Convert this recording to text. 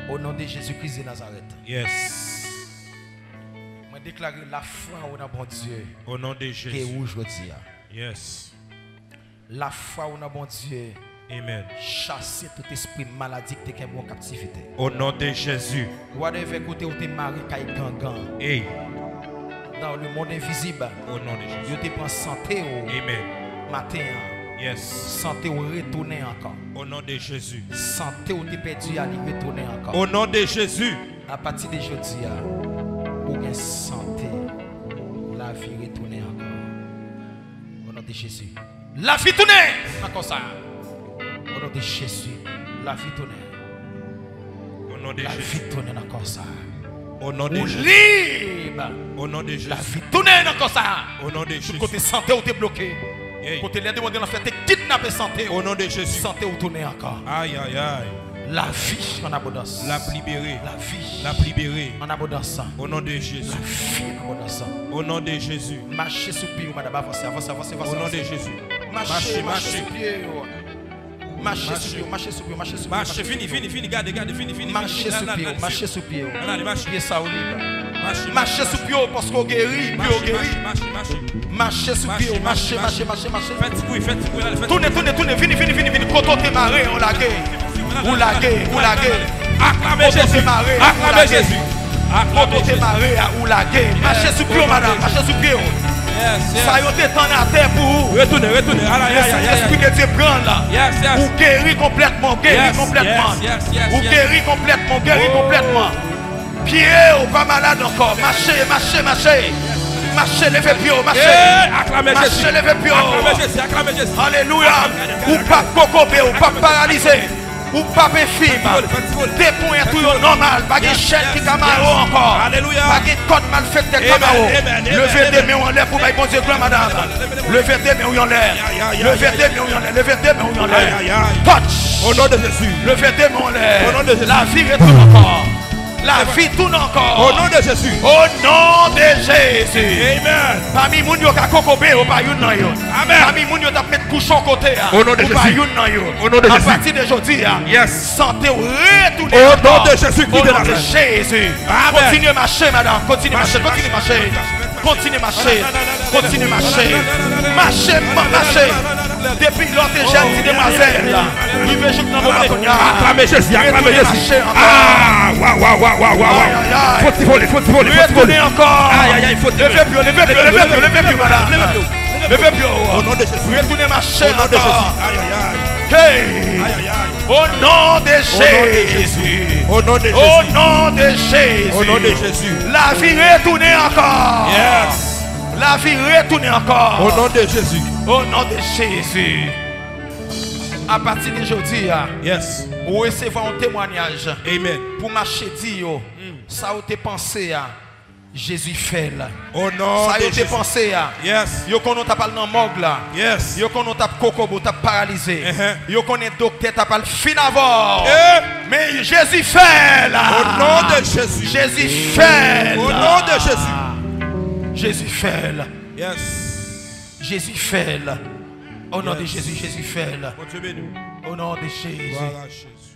Au nom de Jésus-Christ de Nazareth. Yes. Je déclare la foi au nom de bon Dieu. Au nom de Qui est Jésus. où je dis. Yes. La foi au nom de bon Dieu. Amen. Chasser tout esprit maladie qui est en captivité. Au nom de Jésus. Whatever côté où tu es marié, qui gangan. Hey. Dans le monde invisible. Au nom de Jésus. Je te prends santé au Amen. matin. Yes. Santé au retourner encore. Au nom de Jésus. Santé où tu perdu à lui retourner encore. Au nom de Jésus. À partir de jeudi, ou bien santé, la vie retourner encore. Au nom de Jésus. La vie tourne encore ça. Au nom de Jésus. La vie tourne. Au nom de La Jésus. vie tourne encore ça. Au nom de Ou Jésus. libre. Au nom de Jésus. La vie tourne encore ça. Au nom de Tout Jésus. côté santé où tu es bloqué. Hey. Côté les demandés en fait, tu kidnappé santé. Au nom de Jésus. Santé où tourner encore. Aïe, aïe, aïe. La vie en abondance. La libérée. La vie La libérée. en abondance. Au nom de La Jésus. vie en abondance. Au nom de Jésus. Marchez sous pied, madame. Avancez, avancez, avancez. Au nom de Jésus. Marchez, marchez marchez. sous pied. Marchez sous pied, marchez sous pied, marchez sous pied. Marche, fini, garde, fini. Marchez sous pied, marchez sous pied. Allez, marche. Pied ça au libre. Marche, Marchez sous pied parce qu'on guérit, puis on guérit. Marchez sous pied, marchez. Faites petit bruit, allez, faites. Tournez, vini. Quand t'es marré, on lagué. Ou lagué. Acclamez Jésus. Acclamez Jésus. Quand t'es marré, ou lagué. Marchez sous pied, madame, marchez sous pied. Ça y est, t'en à terre pour vous. Retournez. L'esprit que Dieu prend là. Yes. Ou guérit complètement, Yes. Ou guérit complètement. Pied ou pas malade encore. Marchez. Marchez, levez pied, marchez. Acclamez Jésus. Marchez, levez pied. Acclamez Jésus. Alléluia. Ou pas cocobé, ou pas paralysé. Ou pas infime. Des points tout normal. Pas de chaîne qui camaro encore. Alléluia. Pas de code mal fait de camaro. Amen. Levez des mains en l'air pour bon Dieu, gloire madame. Levez des mains en l'air. Levez des mains en l'air. Touch. Au nom de Jésus. Levez des mains en l'air. Au nom de Jésus. La vie retourne encore. La vie tourne encore. Au nom de Jésus. Au nom de Jésus. Amen. Parmi moun yo ka kokobé ou pa yon nan yo. Amen. Parmi moun yo tap met couchon côté. Au nom de ou pa Jésus. yon nan yo. Au nom de À Jésus. partir d'aujourd'hui, Yes. santé ou retourner. Au nom encore. de Jésus-Christ Au de nom de Nazareth. Jésus. Amen. Continuez à marcher, madame. Continuez à marcher. Marchez. Depuis l'autre jeune demoiselle là. Il veut jouer dans le balcon. Acclamez Jésus. Ah, waouh. Faut voler. Retournez encore. Aïe, faut Levez plus, madame. Levez plus. Au nom de Jésus. Retournez marcher Au nom de Jésus. encore. Aïe. Hey. Au nom de Jésus. Au nom de Jésus. Au nom de Jésus. Au nom de Jésus. La vie retourne encore. Yes. La vie retourne encore. Au nom de Jésus. Au nom de Jésus. À partir d'aujourd'hui, Yes. vous recevez un témoignage. Amen. Pour marcher dire, ça vous te pensé à Jésus fait là. Au nom Ça de vous te Jésus. pensé à. Yes. Yo konon t'a parlé dans morgue là. Yes. Yo konon t'a kokobo t'a paralysé. Uh-huh. Yo konon docteur t'a parlé fin avant. Eh. Mais Jésus fait là. Au nom de Jésus. Jésus fait là. Au nom de Jésus. Jésus fait là. Yes. Jésus fait là. Au nom de Yes. Jésus, Jésus fait là. Mon Dieu béni. Au nom de Jésus. Voilà Jésus.